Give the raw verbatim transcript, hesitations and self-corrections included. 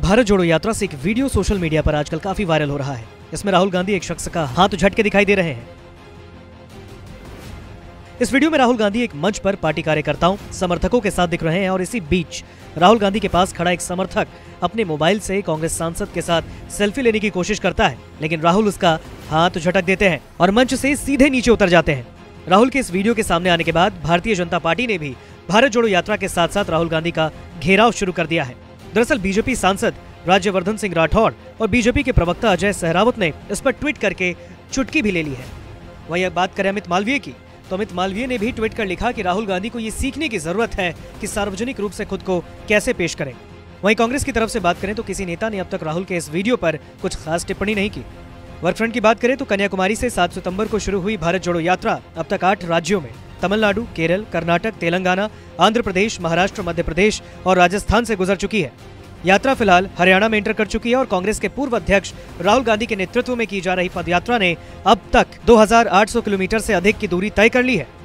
भारत जोड़ो यात्रा से एक वीडियो सोशल मीडिया पर आजकल काफी वायरल हो रहा है। इसमें राहुल गांधी एक शख्स का हाथ झटके दिखाई दे रहे हैं। इस वीडियो में राहुल गांधी एक मंच पर पार्टी कार्यकर्ताओं समर्थकों के साथ दिख रहे हैं और इसी बीच राहुल गांधी के पास खड़ा एक समर्थक अपने मोबाइल से कांग्रेस सांसद के साथ सेल्फी लेने की कोशिश करता है, लेकिन राहुल उसका हाथ झटक देते हैं और मंच से सीधे नीचे उतर जाते हैं। राहुल के इस वीडियो के सामने आने के बाद भारतीय जनता पार्टी ने भी भारत जोड़ो यात्रा के साथ साथ राहुल गांधी का घेराव शुरू कर दिया है। दरअसल बीजेपी सांसद राज्यवर्धन सिंह राठौड़ और बीजेपी के प्रवक्ता अजय सहरावत ने इस पर ट्वीट करके चुटकी भी ले ली है। वहीं बात करें अमित मालवीय की, तो अमित मालवीय ने भी ट्वीट कर लिखा कि राहुल गांधी को ये सीखने की जरूरत है कि सार्वजनिक रूप से खुद को कैसे पेश करें। वहीं कांग्रेस की तरफ से बात करें तो किसी नेता ने अब तक राहुल के इस वीडियो पर कुछ खास टिप्पणी नहीं की। वर्क फ्रंट की बात करें तो कन्याकुमारी से सात सितंबर को शुरू हुई भारत जोड़ो यात्रा अब तक आठ राज्यों में तमिलनाडु, केरल, कर्नाटक, तेलंगाना, आंध्र प्रदेश, महाराष्ट्र, मध्य प्रदेश और राजस्थान से गुजर चुकी है। यात्रा फिलहाल हरियाणा में एंटर कर चुकी है और कांग्रेस के पूर्व अध्यक्ष राहुल गांधी के नेतृत्व में की जा रही पदयात्रा ने अब तक दो हज़ार आठ सौ किलोमीटर से अधिक की दूरी तय कर ली है।